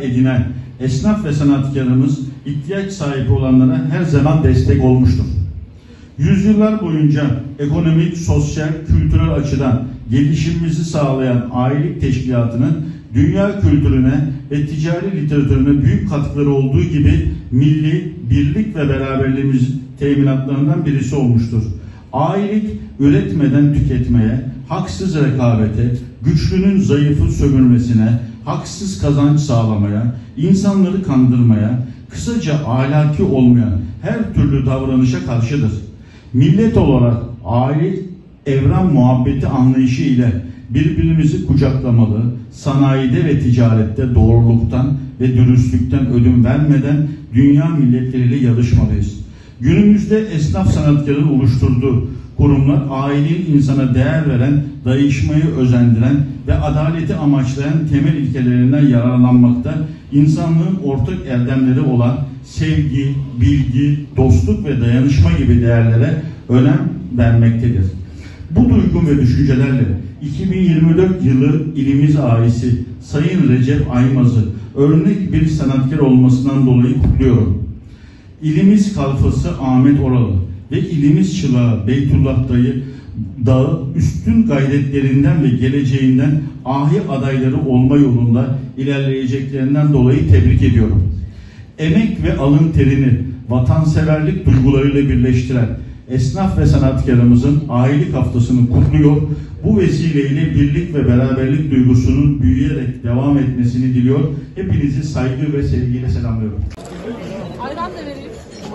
edinen esnaf ve sanatkarımız ihtiyaç sahibi olanlara her zaman destek olmuştur. Yüzyıllar boyunca ekonomik, sosyal, kültürel açıdan gelişimimizi sağlayan Ailelik Teşkilatı'nın dünya kültürüne ve ticari literatürüne büyük katkıları olduğu gibi milli birlik ve beraberliğimiz teminatlarından birisi olmuştur. Ailelik, üretmeden tüketmeye, haksız rekabete, güçlünün zayıfı sömürmesine, haksız kazanç sağlamaya, insanları kandırmaya, kısaca ahlaki olmayan her türlü davranışa karşıdır. Millet olarak aile evren muhabbeti anlayışı ile birbirimizi kucaklamalı, sanayide ve ticarette doğruluktan ve dürüstlükten ödün vermeden dünya milletleriyle yarışmalıyız. Günümüzde esnaf sanatkarının oluşturduğu kurumlar ailenin insana değer veren, dayanışmayı özendiren ve adaleti amaçlayan temel ilkelerinden yararlanmakta, insanlığın ortak erdemleri olan sevgi, bilgi, dostluk ve dayanışma gibi değerlere önem vermektedir. Bu duygu ve düşüncelerle 2024 yılı ilimiz ailesi Sayın Recep Aymaz'ı örnek bir sanatkar olmasından dolayı kutluyorum. İlimiz kalfası Ahmet Oralı ve ilimiz çırağı Beytullah Dağı üstün gayretlerinden ve geleceğinden ahi adayları olma yolunda ilerleyeceklerinden dolayı tebrik ediyorum. Emek ve alın terini vatanseverlik duygularıyla birleştiren esnaf ve sanatkarımızın Ailelik Haftası'nı kutluyor. Bu vesileyle birlik ve beraberlik duygusunun büyüyerek devam etmesini diliyor. Hepinizi saygı ve sevgiyle selamlıyorum. Ayran da vereyim.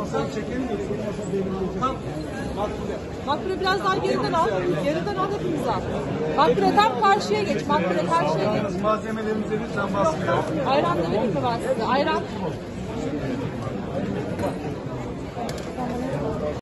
Makbule biraz daha geriden al. Geriden al hepimiz al. Makbule tam karşıya geç. Makbule karşıya geç. Malzemelerimize lütfen baskı. Ayran da vereyim mi ben size? Ayran.